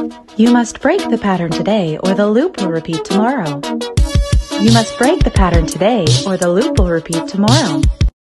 You must break the pattern today or the loop will repeat tomorrow. You must break the pattern today or the loop will repeat tomorrow.